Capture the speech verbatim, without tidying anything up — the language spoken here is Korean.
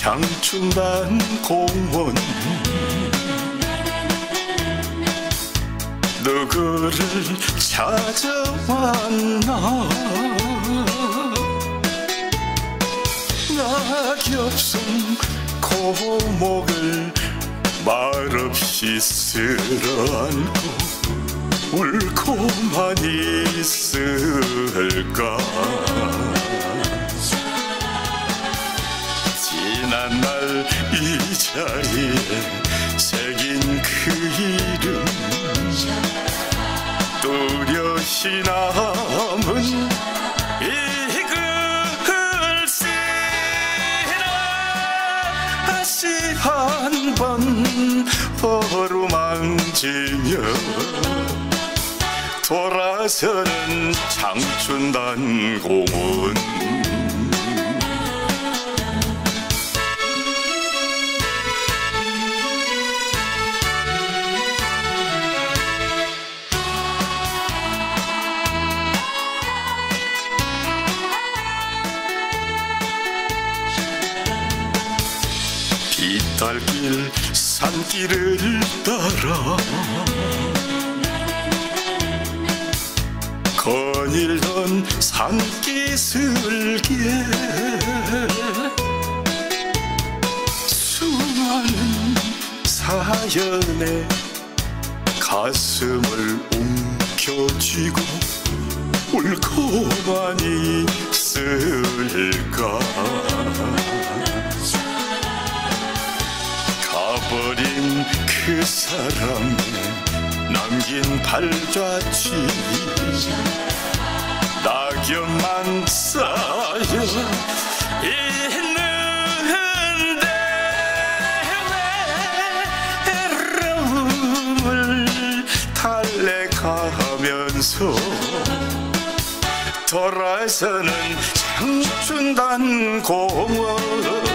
장춘단 공원 누구를 찾아왔나 낙엽송 고목을 말없이 쓸어안고 울고만 있을까 지난날 이 자리에 새긴 그 이름 뚜렷이 남은 이 글씨라 다시 한번 어루만지며 돌아서는 장춘단 공원 빗달길 산길을 따라 거닐던 산기슭에 수많은 사연에 가슴을 움켜쥐고 울고만 있을까 가버린 그 사람의 남긴 발자취 낙엽만 쌓여 있는데 외로움을 달래가면서 돌아서는 장춘단 공원